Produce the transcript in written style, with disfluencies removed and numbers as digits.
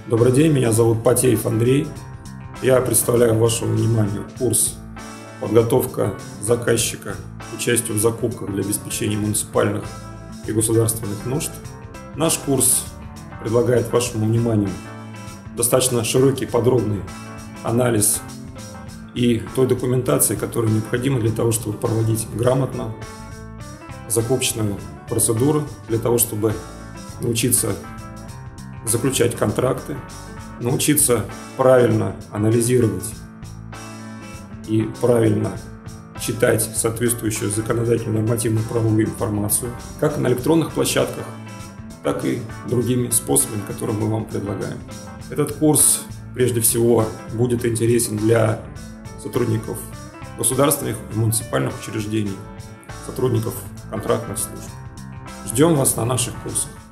Добрый день, меня зовут Потеев Андрей. Я представляю вашему вниманию курс «Подготовка заказчика к участию в закупках для обеспечения муниципальных и государственных нужд». Наш курс предлагает вашему вниманию достаточно широкий, подробный анализ и той документации, которая необходима для того, чтобы проводить грамотно закупочную процедуру, для того, чтобы научиться заключать контракты, научиться правильно анализировать и правильно читать соответствующую законодательную нормативно-правовую информацию, как на электронных площадках, так и другими способами, которые мы вам предлагаем. Этот курс, прежде всего, будет интересен для сотрудников государственных и муниципальных учреждений, сотрудников контрактных служб. Ждем вас на наших курсах.